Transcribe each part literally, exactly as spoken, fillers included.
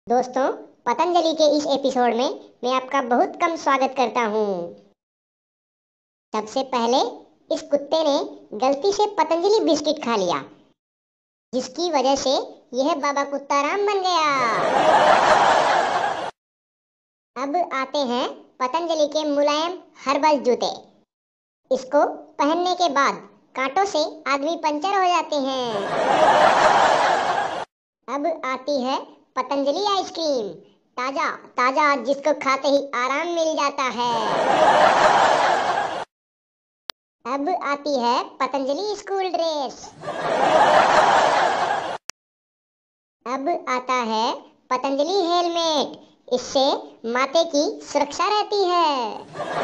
दोस्तों, पतंजलि के इस एपिसोड में मैं आपका बहुत कम स्वागत करता हूँ। सबसे पहले इस कुत्ते ने गलती से पतंजलि बिस्किट खा लिया, जिसकी वजह से यह बाबा कुत्ता राम बन गया। अब आते हैं पतंजलि के मुलायम हर्बल जूते। इसको पहनने के बाद कांटों से आदमी पंचर हो जाते हैं। अब आती है पतंजलि आइसक्रीम, ताजा ताजा, जिसको खाते ही आराम मिल जाता है। अब आती है पतंजलि स्कूल ड्रेस। अब आता है पतंजलि हेलमेट, इससे माथे की सुरक्षा रहती है।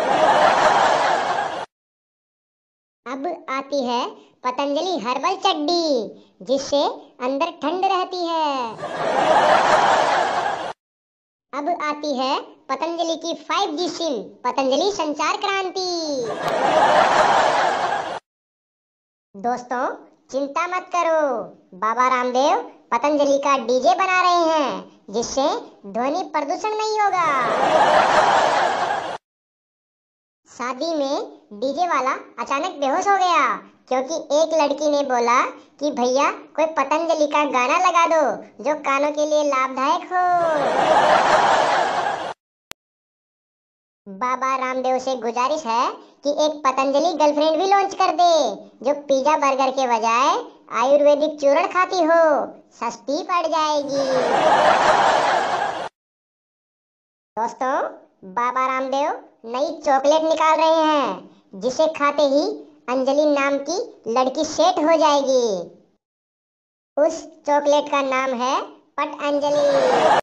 अब आती है पतंजलि हर्बल चड्डी, जिससे अंदर ठंड रहती है। अब आती है पतंजलि की फाइव जी सिम, पतंजलि संचार क्रांति। दोस्तों, चिंता मत करो, बाबा रामदेव पतंजलि का डीजे बना रहे हैं, जिससे ध्वनि प्रदूषण नहीं होगा। शादी में डीजे वाला अचानक बेहोश हो गया, क्योंकि एक लड़की ने बोला कि भैया कोई पतंजलि का गाना लगा दो जो कानों के लिए लाभदायक हो। बाबा रामदेव से गुजारिश है कि एक पतंजलि गर्लफ्रेंड भी लॉन्च कर दे, जो पिज्जा बर्गर के बजाय आयुर्वेदिक चूर्ण खाती हो, सस्ती पड़ जाएगी। दोस्तों, बाबा रामदेव नई चॉकलेट निकाल रहे हैं, जिसे खाते ही अंजलि नाम की लड़की सेट हो जाएगी। उस चॉकलेट का नाम है पतंजलि।